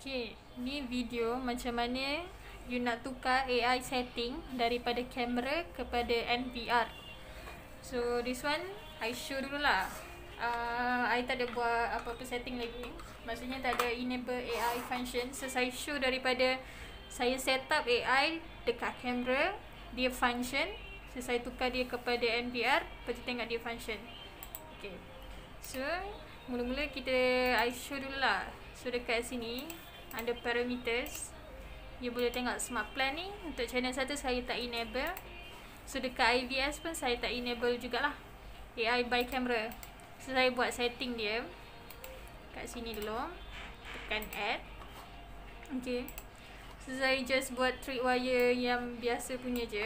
Okay, ni video macam mana you nak tukar AI setting daripada kamera kepada NVR. So this one I show dulu lah. I tak ada buat apa-apa setting lagi. Maksudnya tak ada enable AI function. So saya show daripada saya set up AI dekat kamera, dia function. So saya tukar dia kepada NVR, lepas tu tengok dia function. Okay, so mula-mula I show dulu lah. So dekat sini ada parameters, you boleh tengok smart plan ni. Untuk channel 1 saya tak enable. So dekat IVS pun saya tak enable jugalah AI by camera. So saya buat setting dia kat sini dulu, tekan add. Okay, so saya just buat tripwire yang biasa punya je.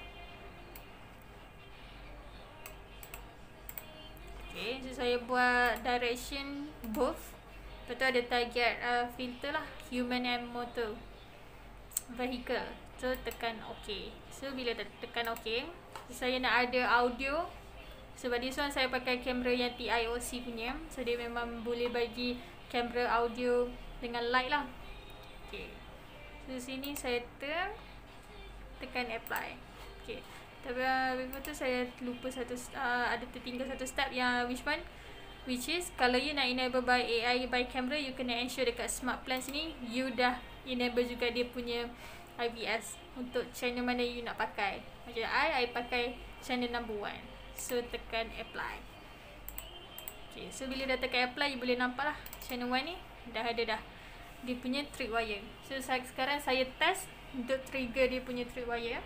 Okay, so saya buat direction both. Lepas tu ada target filter lah, human and motor vehicle. So tekan OK. So bila tekan OK, so saya nak ada audio. Sebab this one saya pakai kamera yang TIOC punya. So dia memang boleh bagi kamera audio dengan light lah. Okay, so sini saya tekan apply. Okay, tapi before tu saya lupa ada tertinggal satu step yang which is kalau you nak enable by AI by camera, you kena ensure dekat smart plan sini you dah enable juga dia punya IVS untuk channel mana you nak pakai. Macam I pakai channel number 1. So tekan apply. Okay, so bila dah tekan apply, you boleh nampak lah channel 1 ni dah ada dah dia punya tripwire. So sekarang saya test untuk trigger dia punya tripwire.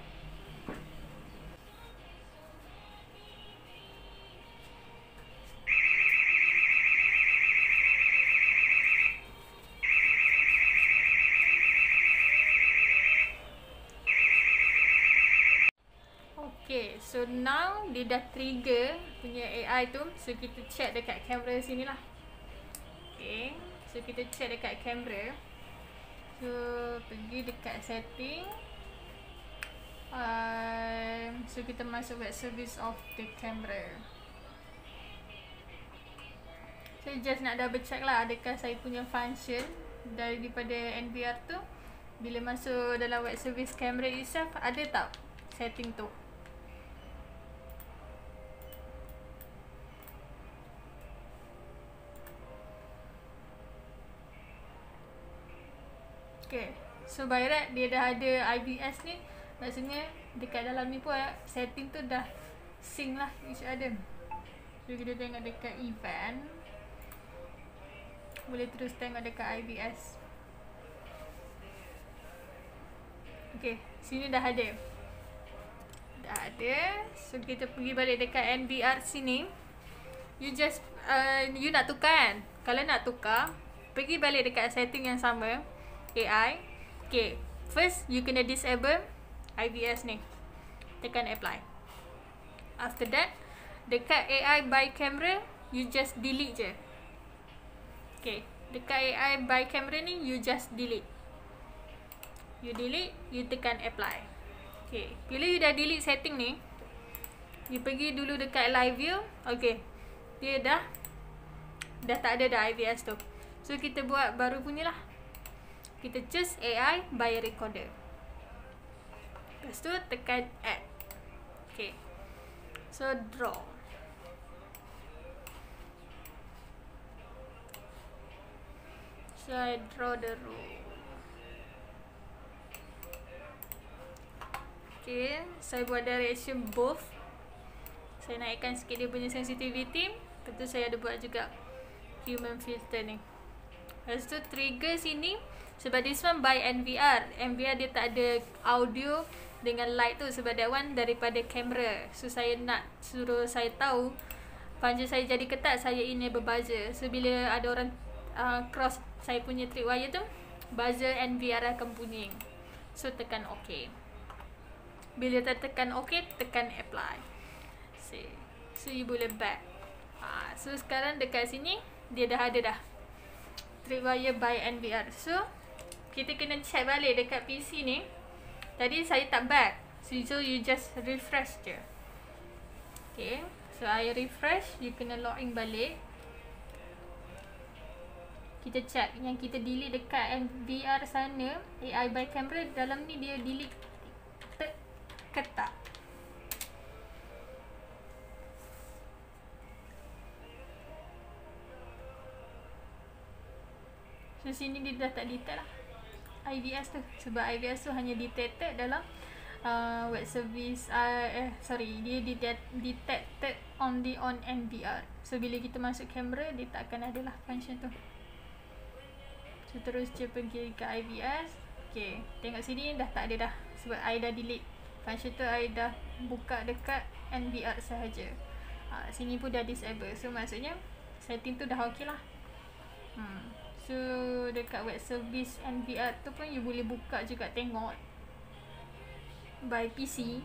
Okay, so now dia dah trigger punya AI tu. So kita check dekat kamera sini lah. Okay, so kita check dekat kamera. So pergi dekat setting. So kita masuk web service of the camera. So just nak double check lah adakah saya punya function daripada NVR tu. Bila masuk dalam web service camera itself, ada tak setting tu. Okay, so by right dia dah ada IVS ni. Maksudnya dekat dalam ni pun setting tu dah sync lah each other. So kita tengok dekat event, boleh terus tengok dekat IVS. Okay, sini dah ada. So kita pergi balik dekat NVR sini. You just you nak tukar kan? Kalau nak tukar, pergi balik dekat setting yang sama AI. Okay, first you kena disable IVS ni, tekan apply. After that, dekat AI by camera, you just delete je. Okay, dekat AI by camera ni, you just delete. You delete, you tekan apply. Okay, bila you dah delete setting ni, you pergi dulu dekat live view. Okay, dia dah tak ada dah IVS tu. So kita buat baru punya lah. Kita choose AI by recorder. Lepas tu tekan add. Okay, so draw. So I draw the row. Okay, saya buat direction both. Saya naikkan sikit dia punya sensitivity. Lepas tu saya ada buat juga human filter ni. Lepas tu trigger sini, sebab this one by NVR. NVR dia tak ada audio dengan light tu. Sebab that one daripada kamera. So saya nak suruh saya tahu puncher saya jadi ketat, saya enable buzzer. So bila ada orang cross saya punya tripwire tu, buzzer NVR akan bunyi. So tekan OK. Bila tekan OK, tekan apply. So you boleh back. So sekarang dekat sini dia dah ada dah tripwire by NVR. So kita kena check balik dekat PC ni. Tadi saya tak back. So you just refresh je. Okay, so I refresh. You kena login balik. kita check yang kita delete dekat NVR sana, AI by camera, dalam ni dia delete ke tak. So sini dia dah tak detect lah IVS tu, sebab IVS tu hanya detected dalam web service dia detected only on NVR. So bila kita masuk kamera, dia tak akan ada lah function tu. So terus je pergi ke IVS. Okay, tengok sini dah tak ada dah, sebab I dah delete function tu. I dah buka dekat NVR sahaja. Sini pun dah disable. So maksudnya setting tu dah ok lah. So dekat web service NVR tu pun you boleh buka juga, tengok by PC.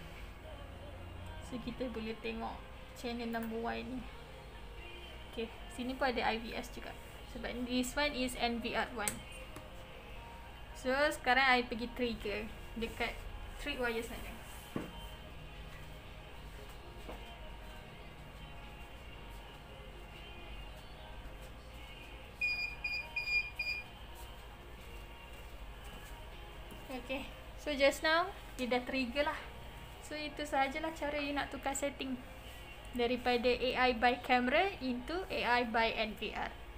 So kita boleh tengok channel number 1 ni. Okay, sini pun ada IVS juga, sebab this one is NVR1. So sekarang I pergi trigger dekat tripwire sana. Okay, so just now dia dah trigger lah. So itu sahajalah cara you nak tukar setting daripada AI by camera into AI by NVR.